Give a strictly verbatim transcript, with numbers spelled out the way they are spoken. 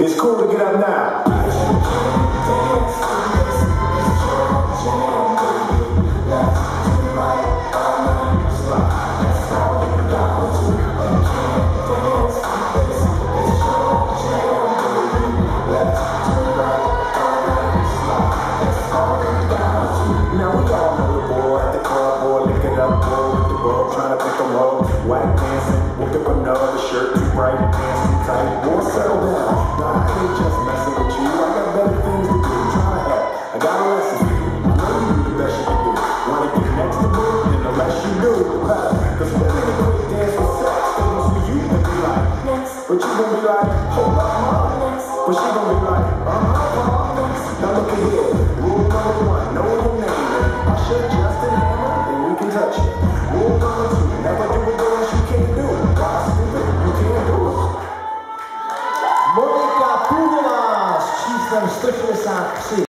It's cool to get up now. White dancing, with up another shirt too bright, dancing tight. Boy, settle down. Nah, I ain't just messing with you. I got better things to do. Try to help. I got a lesson for you. I know you do the best you can do. Wanna get next to me, then the less you do. Cause women are gonna dance with sex. They gon' see you and be like, next. But you gon' be like, hold up, mom, next. But she gon' be like, uh-huh, mom, next. Now look at here. Rule number one, know your name. I should just a hammer, then we can touch it. Rule number two, never do it. Monika Půlová s číslem sto šedesát tři.